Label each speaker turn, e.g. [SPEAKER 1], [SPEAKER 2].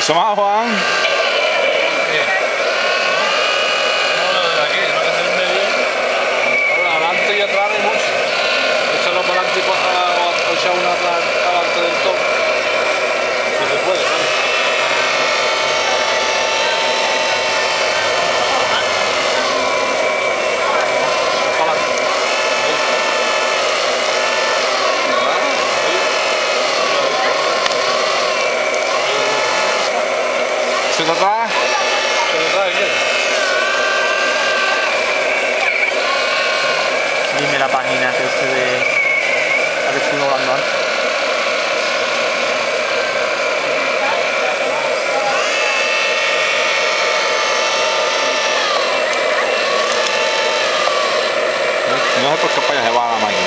[SPEAKER 1] Eso más, Juan.
[SPEAKER 2] Adelante y atrás hay mucho. Échalo para adelante o echar una atrás adelante del todo. Si se puede, ¿vale? Para adelante.
[SPEAKER 1] ¿Se está atrás?
[SPEAKER 3] Dime la página que ustedes la que estuvimos hablando antes.
[SPEAKER 1] No sé por qué para allá se va la máquina.